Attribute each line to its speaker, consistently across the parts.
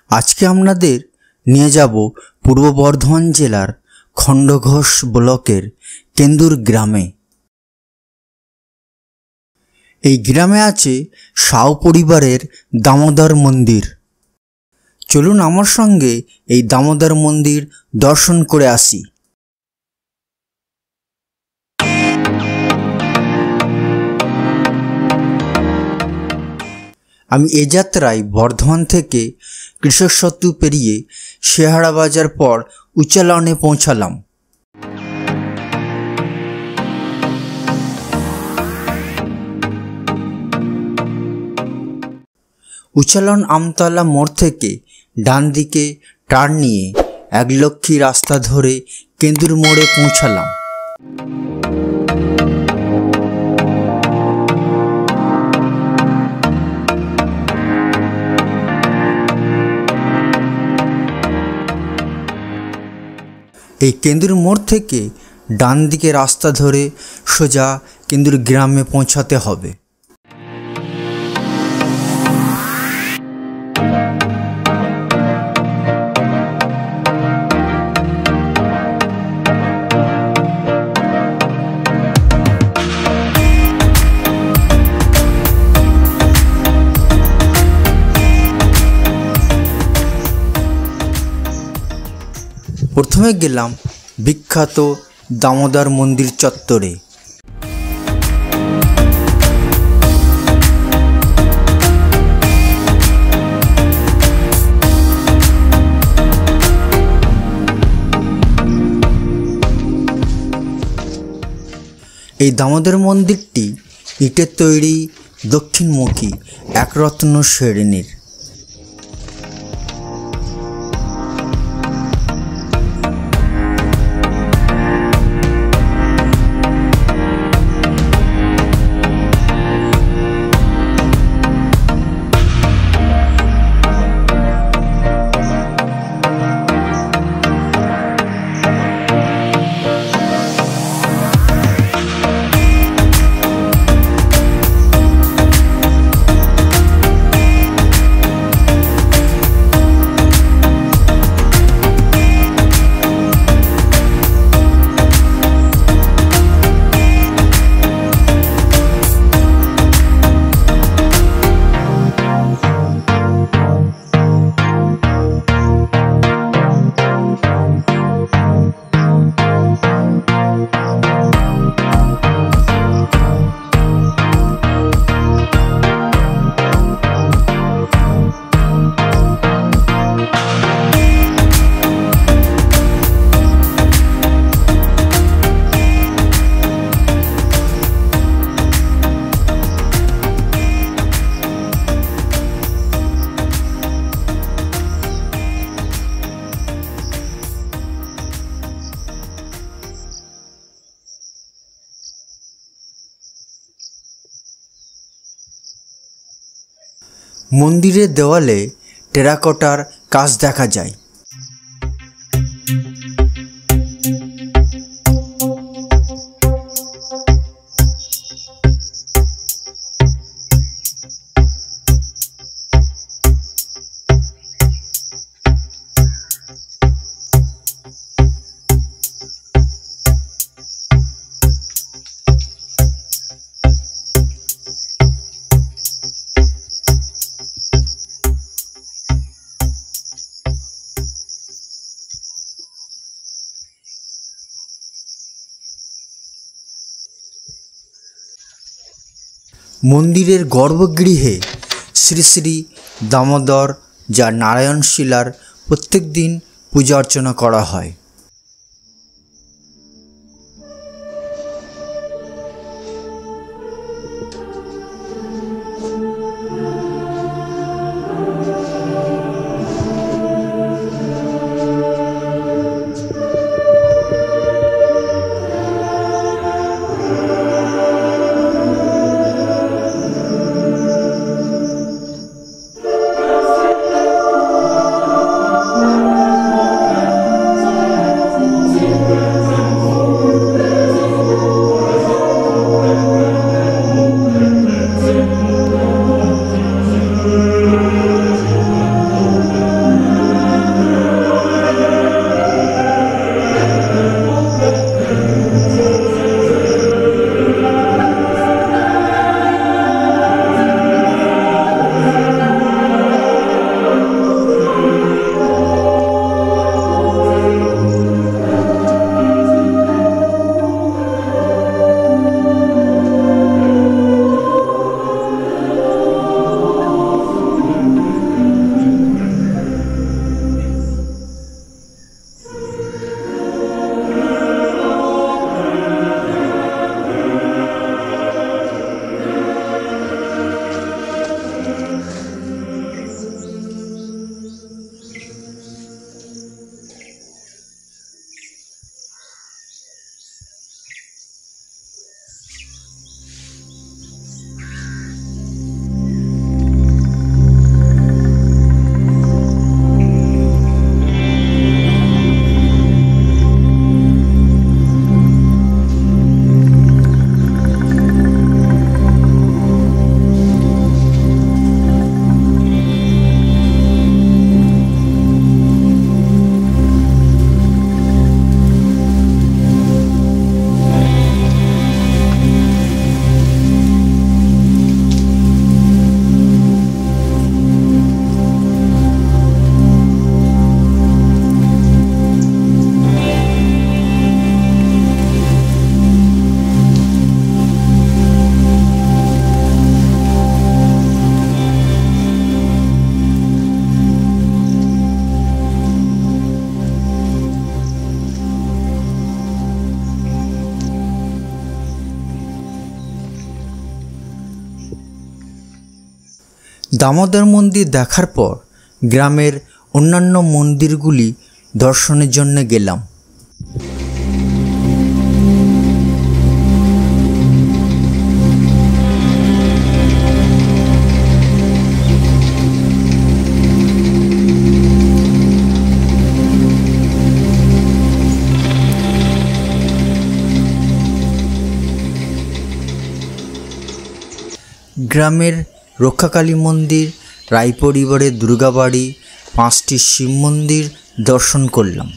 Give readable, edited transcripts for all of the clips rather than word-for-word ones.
Speaker 1: আজকে আপনাদের নিয়ে যাব পূর্ব বর্ধমান জেলার খণ্ডঘোষ ব্লকের কেন্দুর গ্রামে। এই গ্রামে আছে সাউ পরিবারের দামোদর মন্দির। চলুন আমার সঙ্গে এই দামোদর মন্দির দর্শন করে আসি। আমি এ যাত্রায় বর্ধমান থেকে কৃষক সেতু পেরিয়ে শেহারা বাজার পর উচালনে পৌঁছালাম। উচালন আমতলা মোড় থেকে ডান দিকে টার্ন নিয়ে একলক্ষী রাস্তা ধরে কেন্দুর মোড়ে পৌঁছালাম। এই কেন্দুর মোড় থেকে ডান দিকে রাস্তা ধরে সোজা কেন্দুর গ্রামে পৌঁছাতে হবে। প্রথমে গেলাম বিখ্যাত দামোদর মন্দির চত্বরে। এই দামোদর মন্দিরটি ইটের তৈরি দক্ষিণমুখী একরত্ন শ্রেণীর। মন্দিরের দেওয়ালে টেরাকোটার কাজ দেখা যায়। মন্দিরের গর্ভগৃহে শ্রী শ্রী দামোদর যা নারায়ণ শিলার প্রত্যেক দিন পূজা অর্চনা করা হয়। দামোদর মন্দির দেখার পর গ্রামের অন্যান্য মন্দিরগুলি দর্শনের জন্য গেলাম। গ্রামের রক্ষাকালী মন্দির, রায় পরিবারের দুর্গা বাড়ি, 5টি শিব মন্দির দর্শন করলাম।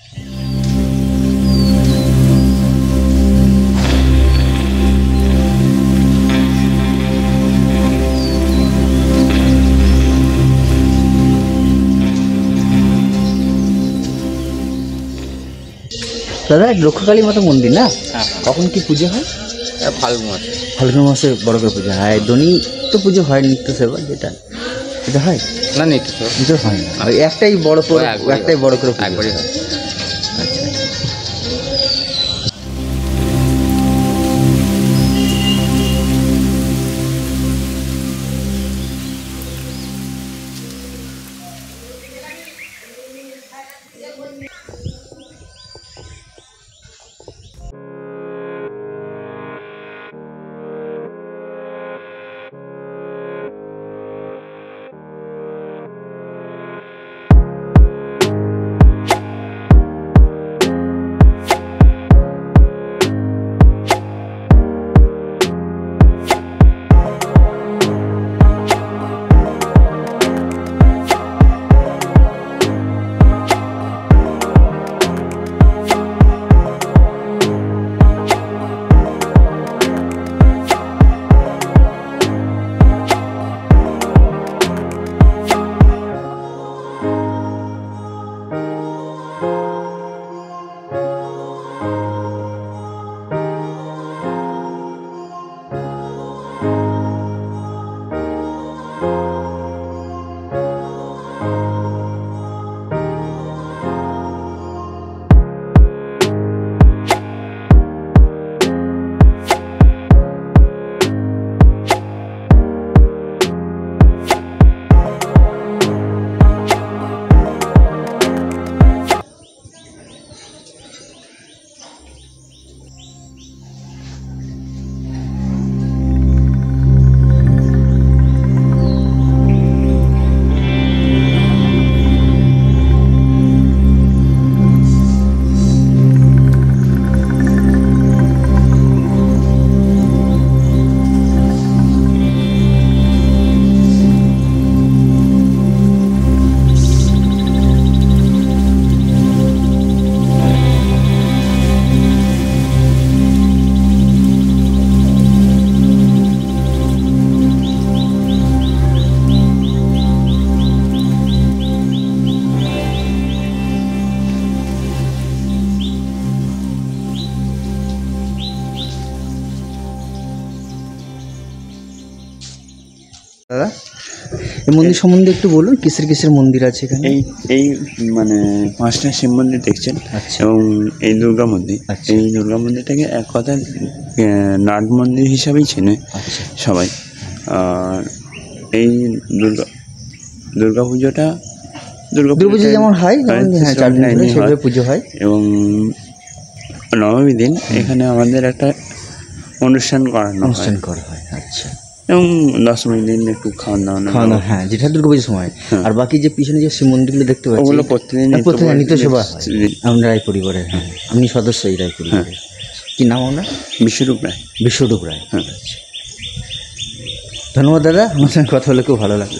Speaker 1: দাদা, রক্ষাকালী মাতা মন্দির না? কখন কি পুজো হয়?
Speaker 2: ফাল্গুন মাসে।
Speaker 1: ফাল্গুন মাসে বড় করে পুজো হয়। দনি তো পুজো হয়, নিত্য সেবা যেটা এটা হয়
Speaker 2: না, নিত্য সেবা
Speaker 1: হয় না, একটাই বড় করে
Speaker 2: একবারই হয়।
Speaker 1: আচ্ছা। দাদা, এই মন্দির সম্বন্ধে একটু বলুন, কিসের কিসের মন্দির আছে এখানে?
Speaker 2: এই মানে 5টা শিব মন্দির দেখছেন।
Speaker 1: আচ্ছা।
Speaker 2: এবং এই দুর্গা মন্দির। এই দুর্গা মন্দিরটাকে এক কথায় নাট মন্দির হিসাবেই চেনে সবাই। আর এই দুর্গা পুজোটা
Speaker 1: দুর্গা পুজো যেমন হয়, সেভাবে পুজো হয়।
Speaker 2: এবং নবমী দিন এখানে আমাদের একটা অনুষ্ঠান করা হয়।
Speaker 1: আচ্ছা।
Speaker 2: এবং 10মী দিন একটু খাওয়া দাওয়া,
Speaker 1: হ্যাঁ, যেটা দুর্গা পুজোর সময়। আর বাকি যে পিছনে যে শিব মন্দিরগুলো দেখতে পাচ্ছি,
Speaker 2: ওগুলো প্রতিদিন
Speaker 1: নিত্য সেবা হয়। আমরা রায় পরিবারের, হ্যাঁ, আপনি সদস্য এই রায় পরিবারের। কি নাম আপনার?
Speaker 2: বিশ্বরূপ রায়।
Speaker 1: হ্যাঁ। আচ্ছা, ধন্যবাদ দাদা, আমার সঙ্গে কথা বলে খুব ভালো লাগলো।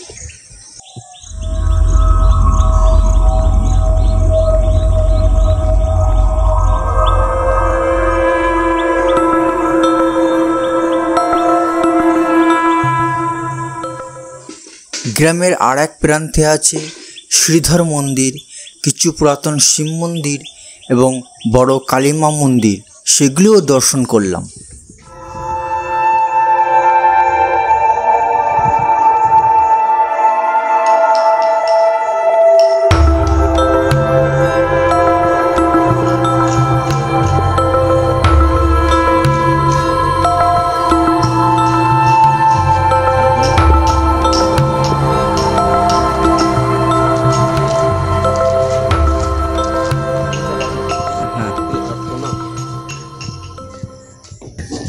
Speaker 1: গ্রামের আর এক প্রান্তে আছে শ্রীধর মন্দির, কিছু পুরাতন শিব মন্দির এবং বড় কালীমা মন্দির, সেগুলিও দর্শন করলাম।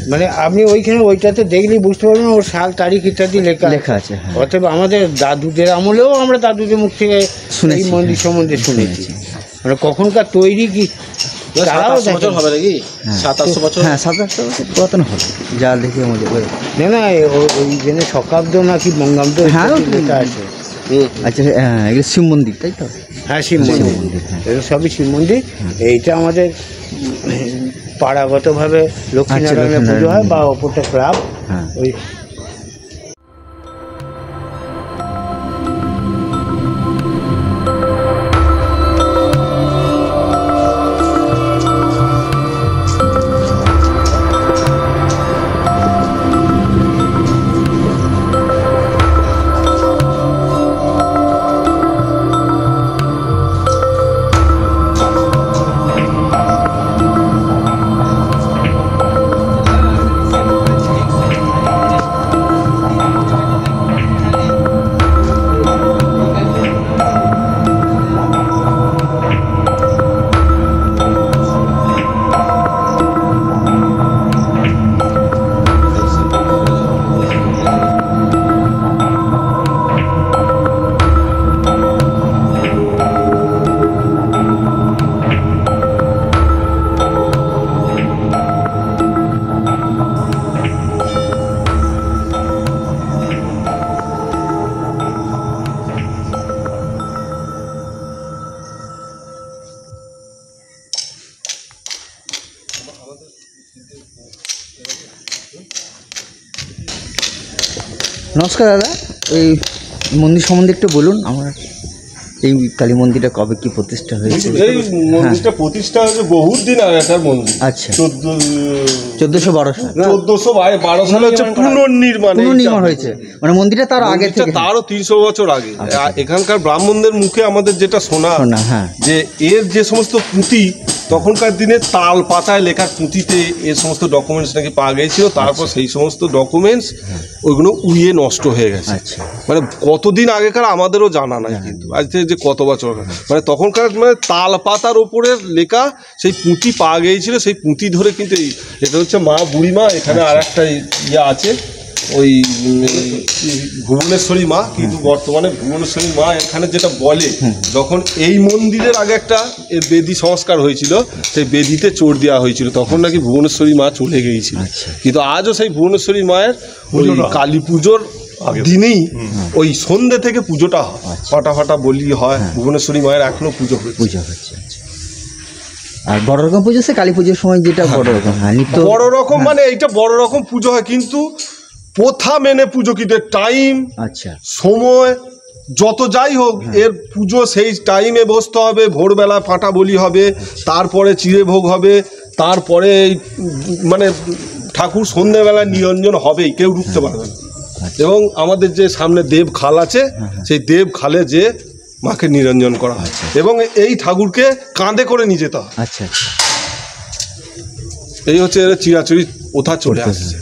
Speaker 3: মানে আপনি ওইখানে ওইটাতে দেখলেই বুঝতে পারবেন ওর সাল তারিখ ইত্যাদি লেখা আছে। অতএব আমাদের দাদুদের আমলেও আমরা দাদুদের মুখ থেকে এই মন্দির সম্বন্ধে শুনেছি। মানে কখনকার তৈরি কি তারাও হবে নাকি 700-800 বছর? হ্যাঁ 700-800 বছর পুরাতন হবে যা দেখে আমাদের না না ওই জন্য শকাব্দ নাকি বঙ্গাব্দ লেখা আছে। আচ্ছা এগুলো শিব মন্দির তাই তো? হ্যাঁ শিব মন্দির, এগুলো সবই শিব মন্দির। এইটা আমাদের পাড়াগতভাবে লক্ষ্মীনারায়ণের পুজো হয় বা ওপরটা ক্লাব ওই। নমস্কার দাদা, এই মন্দির সম্বন্ধে একটু বলুন। আমার এই কালী মন্দিরটা কবে কি প্রতিষ্ঠা হয়েছে?
Speaker 4: এই মন্দিরটা প্রতিষ্ঠা হয়েছে বহুত দিন আগেকার মন্দির।
Speaker 1: আচ্ছা
Speaker 4: 1412 সালে হচ্ছে পুনর্নির্মাণ
Speaker 1: হয়েছে। মানে মন্দিরটা তার আগে থেকে,
Speaker 4: তারও 300 বছর আগে। এখানকার ব্রাহ্মণদের মুখে আমাদের যেটা শোনা যে এর যে সমস্ত পুঁতি তখনকার দিনে তাল পাতায় লেখা পুঁতিতে এর সমস্ত ডকুমেন্টস নাকি পাওয়া গিয়েছিল। তারপর সেই সমস্ত ডকুমেন্টস ওইগুলো উড়িয়ে নষ্ট হয়ে গেছে। মানে কতদিন আগেকার আমাদেরও জানা নাই, কিন্তু আজ থেকে যে কত বছর মানে তখনকার মানে তাল পাতার ওপরের লেখা সেই পুঁতি পাওয়া গিয়েছিল। সেই পুঁতি ধরে কিন্তু এটা হচ্ছে মা বুড়িমা। এখানে আর একটা ইয়ে আছে ওই ভুবনেশ্বরী মা, কিন্তু বর্তমানে ভুবনেশ্বরী মা এখানে যেটা বলে যখন এই মন্দিরের আগে একটা বেদি সংস্কার হয়েছিল, সেই বেদিতে চোর দেওয়া হয়েছিল, তখন নাকি ভুবনেশ্বরী মা চলে গিয়েছিল। কিন্তু আজও সেই ভুবনেশ্বরী মায়ের ওই কালী পুজোর দিনেই ওই সন্ধ্যে থেকে পুজোটা হয়, ফাটা ফাটা বলি হয়। ভুবনেশ্বরী মায়ের এখনো পুজো হচ্ছে।
Speaker 1: আর বড় রকম পুজো সে কালী পুজোর সময় যেটা বড় রকম
Speaker 4: বড় রকম মানে এইটা বড় রকম পুজো হয়, কিন্তু প্রথা মেনে পুজো, কিন্তু টাইম সময় যত যাই হোক এর পুজো সেই টাইমে বসতে হবে। ভোরবেলা ফাটা বলি হবে, তারপরে চিড়ে ভোগ হবে, তারপরে মানে ঠাকুর সন্ধ্যেবেলা নিরঞ্জন হবেই, কেউ ঢুকতে পারবে না। এবং আমাদের যে সামনে দেব খাল আছে, সেই দেব খালে যে মাকে নিরঞ্জন করা হয় এবং এই ঠাকুরকে কাঁধে করে নিয়ে যেতে হয়। এই হচ্ছে চিরাচরি প্রথা চলে আসছে।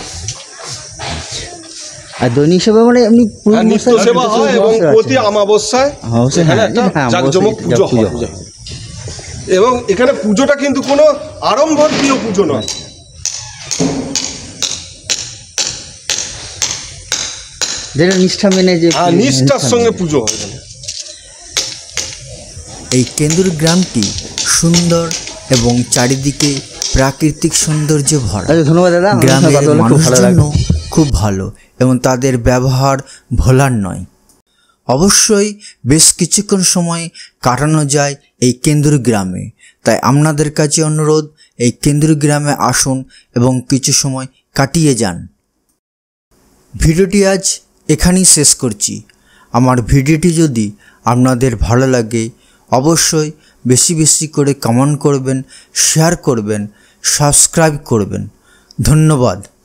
Speaker 1: আর দৈনিক সেবা মানে এমনি
Speaker 4: নিত্য সেবা হয় এবং প্রতি অমাবস্যায় এখানে একটা জাঁকজমক পুজো হয়। এবং এখানে পুজোটা কিন্তু কোনো আড়ম্বরপ্রিয় পুজো নয়,
Speaker 1: যেটা নিষ্ঠা মেনে যে
Speaker 4: নিষ্ঠার সঙ্গে পুজো হয়।
Speaker 1: এই কেন্দুর গ্রামটি সুন্দর এবং চারিদিকে প্রাকৃতিক সৌন্দর্যে ভরা। ধন্যবাদ দাদা। গ্রামের মানুষজন খুব ভালো এবং তাদের ব্যবহার ভোলার নয়। অবশ্যই বেশ কিছুক্ষণ সময় কাটানো যায় এই কেন্দুর গ্রামে, তাই আপনাদের কাছে অনুরোধ এই কেন্দুর গ্রামে আসুন এবং কিছু সময় কাটিয়ে যান। ভিডিওটি আজ এখানেই শেষ করছি। আমার ভিডিওটি যদি আপনাদের ভালো লাগে অবশ্যই বেশি বেশি করে কমেন্ট করবেন, শেয়ার করবেন, সাবস্ক্রাইব করবেন। ধন্যবাদ।